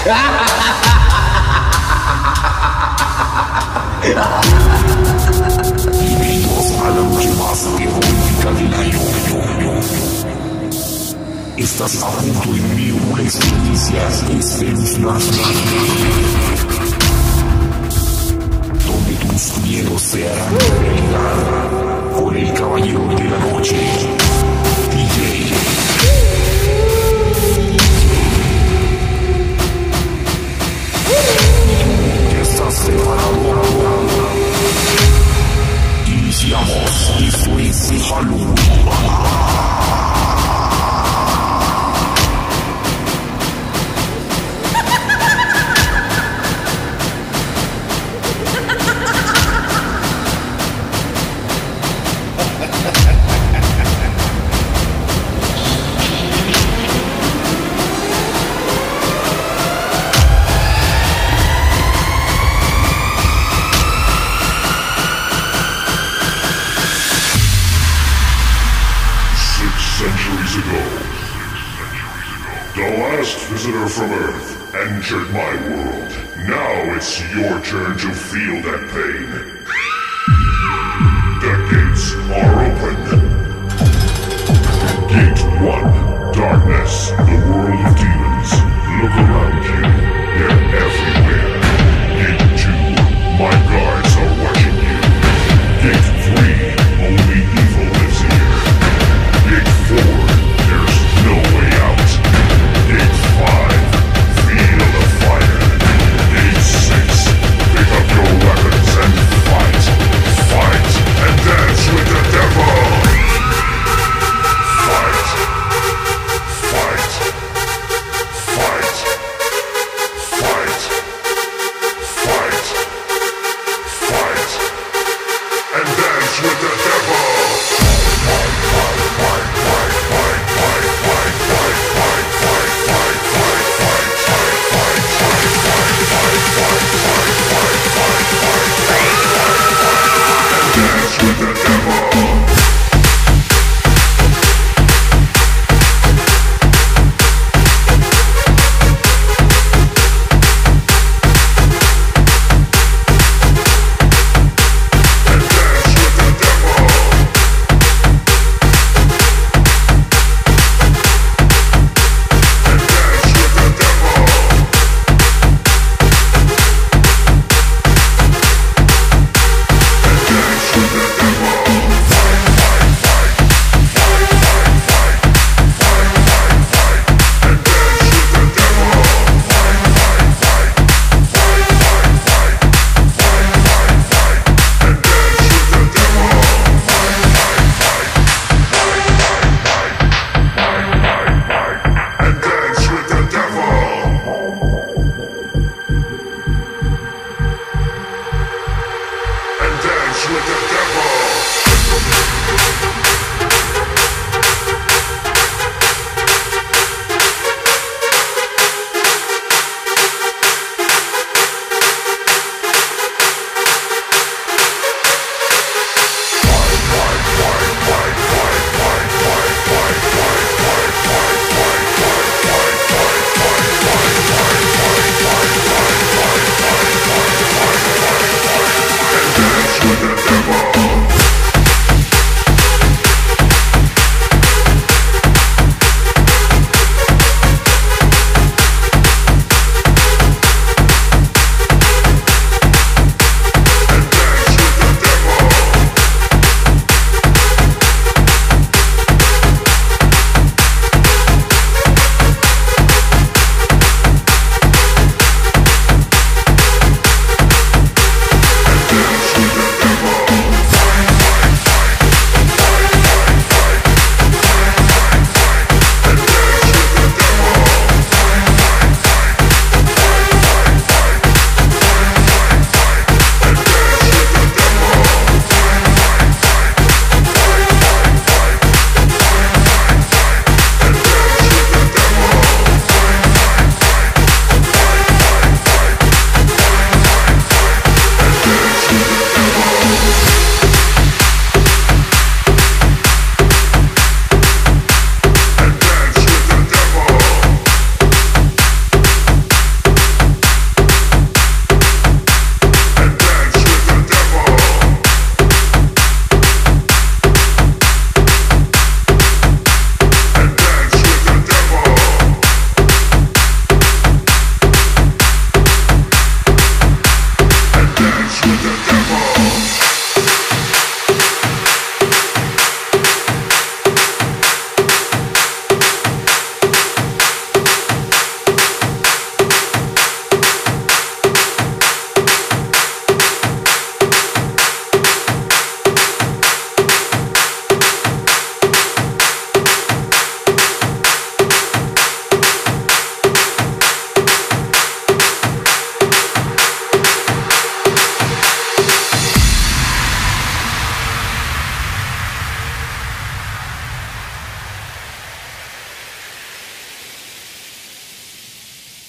Bienvenidos a la noche más terrorífica del año. Estás a punto de vivir una experiencia espeluznante, donde tus miedos se harán realidad con el caballero de la noche, DJ. ¿Estás preparado? Iniciamos. Esto es Halloween. Centuries ago, the last visitor from Earth entered my world. Now it's your turn to feel that pain. The gates are open. Gate 1, darkness, the world of demons. Look around you. They're